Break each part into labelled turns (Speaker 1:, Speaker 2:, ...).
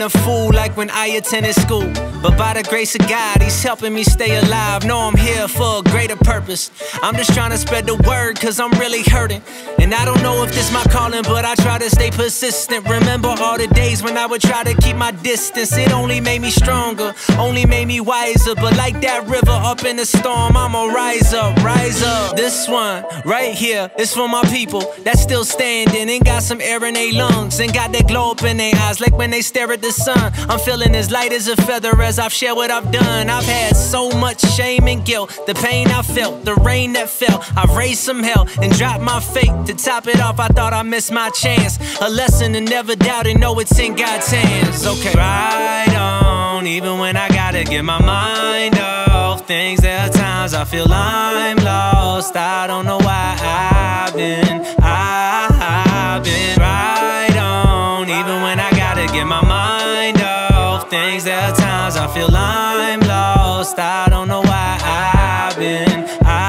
Speaker 1: a fool like when I attended school. But by the grace of God, He's helping me stay alive. Know I'm here for a greater purpose. I'm just trying to spread the word, cause I'm really hurting. And I don't know if this my calling, but I try to stay persistent. Remember all the days when I would try to keep my distance. It only made me stronger, only made me wiser. But like that river up in the storm, I'ma rise up, rise up. This one right here is for my people that's still standing and got some air in their lungs and got that glow up in their eyes like when they stare at the sun. I'm feeling as light as a feather as I've shared what I've done. I've had so much shame and guilt, the pain I felt, the rain that fell. I've raised some hell and dropped my faith. To top it off, I thought I missed my chance. A lesson to never doubt and know it's in God's hands. Okay, right on, even when I gotta get my mind off things. There are times I feel I'm lost. I don't know why I've been right on, even when I gotta get my mind off things. There are times I feel I'm lost. I don't know why I've been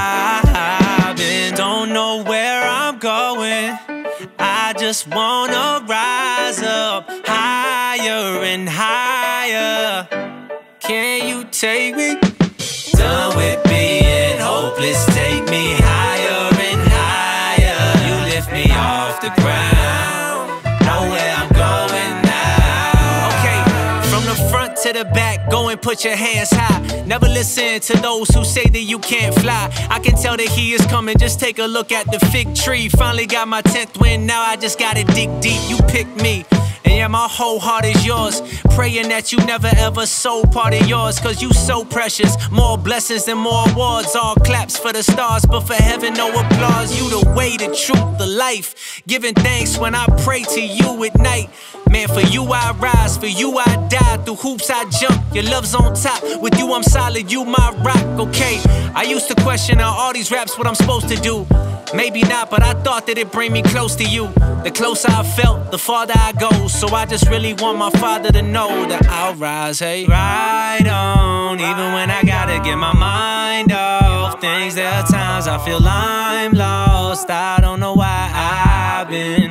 Speaker 1: don't know where I'm going. I just wanna rise up higher and higher. Can you take me? Done with being hopeless, take me higher and higher. You lift me off the ground, know where I'm going now. Okay, from the front to the back, go and put your hands high. Never listen to those who say that you can't fly. I can tell that He is coming, just take a look at the fig tree. Finally got my 10th win, now I just gotta dig deep. You pick me, and yeah, my whole heart is yours. Praying that you never ever sold part of yours, cause you so precious. More blessings and more awards. All claps for the stars, but for heaven no applause. You the way, the truth, the life. Giving thanks when I pray to you at night. Man, for you I rise, for you I die. Through hoops I jump, your love's on top. With you I'm solid, you my rock, okay. I used to question all these raps what I'm supposed to do. Maybe not, but I thought that it'd bring me close to you. The closer I felt, the farther I go. So I just really want my Father to know that I'll rise, hey. Right on, even when I gotta get my mind off things. There are times I feel I'm lost. I don't know why I've been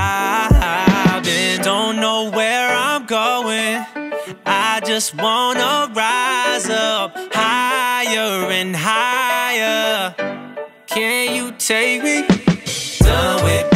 Speaker 1: don't know where I'm going. I just wanna rise up higher and higher. Can you take me? Done with